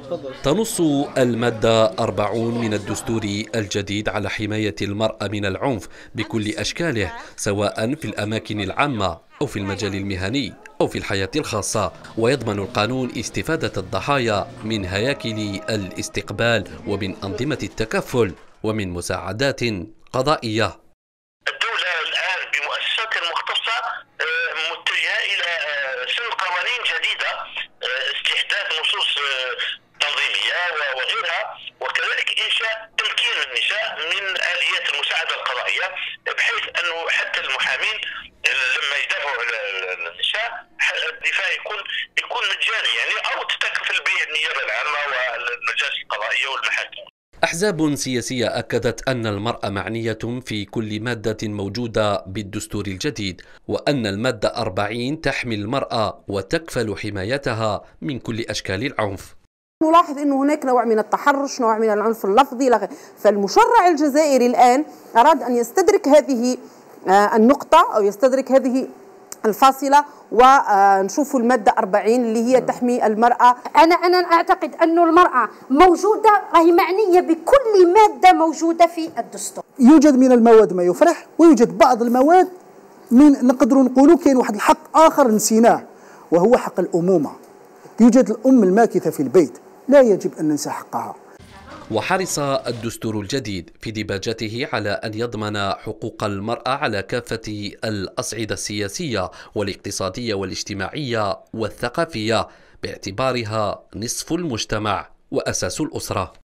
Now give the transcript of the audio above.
تنص المادة 40 من الدستور الجديد على حماية المرأة من العنف بكل أشكاله، سواء في الأماكن العامة أو في المجال المهني أو في الحياة الخاصة، ويضمن القانون استفادة الضحايا من هياكل الاستقبال ومن أنظمة التكفل ومن مساعدات قضائية. الدولة الآن بمؤسساتها المختصة متجهة إلى سن قوانين جديدة، استحداث نصوص تنظيمية وغيرها، وكذلك إنشاء تمكين النساء من آليات المساعدة القضائية، بحيث أنه حتى المحامين لما يدافعوا على النساء الدفاع يكون مجاني، يعني أو تتكفل به النيابة العامة والمجالس القضائية والمحاكم. أحزاب سياسية أكدت أن المرأة معنية في كل مادة موجودة بالدستور الجديد، وأن المادة 40 تحمي المرأة وتكفل حمايتها من كل أشكال العنف. نلاحظ أنه هناك نوع من التحرش، نوع من العنف اللفظي، فالمشرع الجزائري الآن أراد أن يستدرك هذه النقطة أو يستدرك هذه الفاصلة، ونشوف المادة 40 اللي هي تحمي المرأة. أنا أعتقد أن المرأة موجودة، راهي معنية بكل مادة موجودة في الدستور. يوجد من المواد ما يفرح، ويوجد بعض المواد من نقدروا نقولوا كاين واحد الحق آخر نسيناه، وهو حق الأمومة. يوجد الأم الماكثة في البيت، لا يجب أن ننسى حقها. وحرص الدستور الجديد في ديباجته على أن يضمن حقوق المرأة على كافة الأصعدة السياسية والاقتصادية والاجتماعية والثقافية، باعتبارها نصف المجتمع وأساس الأسرة.